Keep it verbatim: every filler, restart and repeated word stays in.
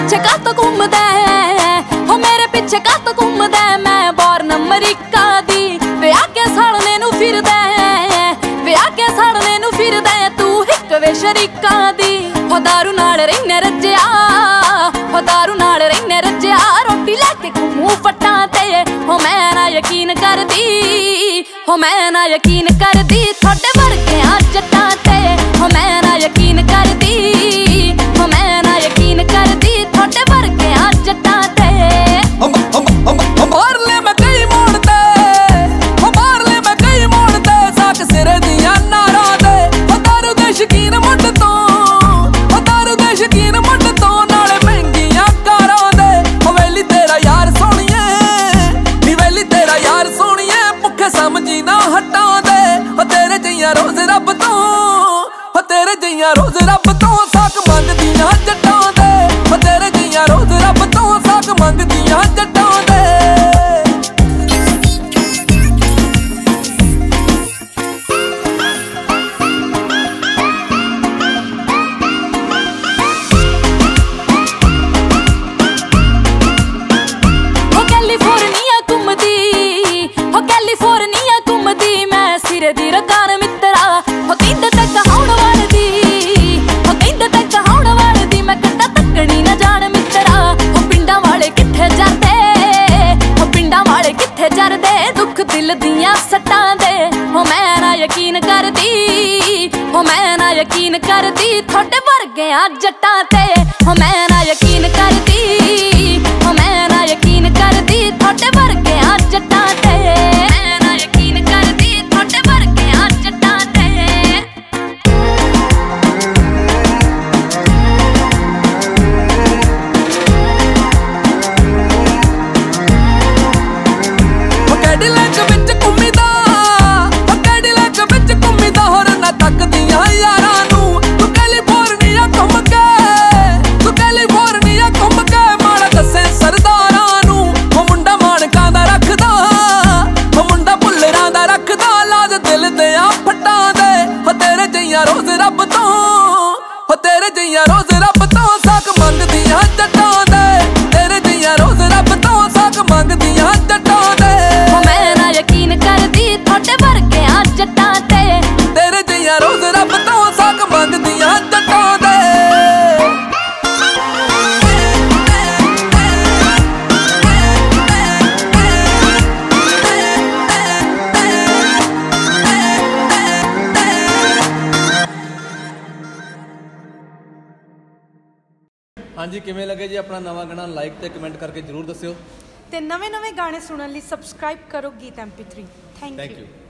पिछे कातों घूमदा है, हो मेरे पिछे कातों घूमदा है। मैं बॉर्न अमरीका दी, विआह के सालने नू फिरदा है, विआह के सालने नू फिरदा है। तू हिक वे शरीका दी, हो दारू नाल रहिने रज्जिया, हो दारू नाल रहिने रज्जिया। रोटी लैके घूमू फट्टां ते, हो मैं ना यकीन करदी, हो मैं ना यकीन करदी थोड़े वर्गियां जट्टां ते। हो मैं ना यकीन करदी, हो मैं ना यकीन करदी थोड़े वर्गियां जट्टां ते। मार ले मैं कई मोड़ ते, हो मार ले मैं कई मोड़ ते। साक सिरे दियां नारां ते, हो दारू दे शकीन मुंड तों, हो दारू दे शकीन मुंड तों। नाले महंगियां कारां दे, हो वेली तेरा यार सोहणिए, नी वेली तेरा यार सोहणिए। भुखे समझी ना हटां दे, हो तेरे जियां रोज रब तों, हो तेरे जियां रोज रब तों। साक मंगदियां जट्टां दे, हो तेरे जियां रोज रब तों। साक मंगदियां जट्टां दे। हो कैलिफोर्निया घूमदी, हो कैलिफोर्निया घूमदी। मैं सिरे दी रकान मित्तरा, हो कहंदे ते कहाउण वालदी, हो कहंदे ते कहाउण वालदी। मैं कट्टा तकनी ना जान मित्तरा, हो पिंडां वाले कित्थे जरदे, हो पिंडां वाले कित्थे जरदे। दुख दिल दियां सट्टां दे, हो मैं ना यकीन करदी, हो मैं ना यकीन करदी थोड़े वर्गियां जट्टां ते। हो मैं ना यकीन करदी, हो मैं ना यकीन करदी थोड़े वर्गियां जट्टां ते। मैं ना यकीन करदी थोड़े वर्गियां जट्टां ते। हो कैडिलैक विच घुम्मीदा, हो कैडिलैक विच घुम्मीदा। होर ना तकदियां यारां नूं, तू कैलिफोर्निया घुम के, तू कैलिफोर्निया घुम के। माड़ा दस्से सरदारां नूं, हो मुंडा माणकां दा रखदा, हो मुंडा भुल्लरां दा रखदा। लाज दिल दियां फट्टां दे, हो तेरे जियां रोज रब तों, हो तेरे जियां रोज रब तों। साक मंगदियां जट्टां दे, तेरे जियां रोज रब तों। साक मंगदियां जट्टां दे। हो मैं ना यकीन करदी थोड़े वर्गियां जट्टां ते, तेरे जियां रोज रब तों। साक मंगदियां जट्टां दे। हाँ जी, किवें लगे जी अपना नवा गाना? लाइक ते कमेंट करके जरूर दस्सिओ। ते नवे नवे गाने सुनने लिए सबसक्राइब करो Geet M P three. Thank thank you. You.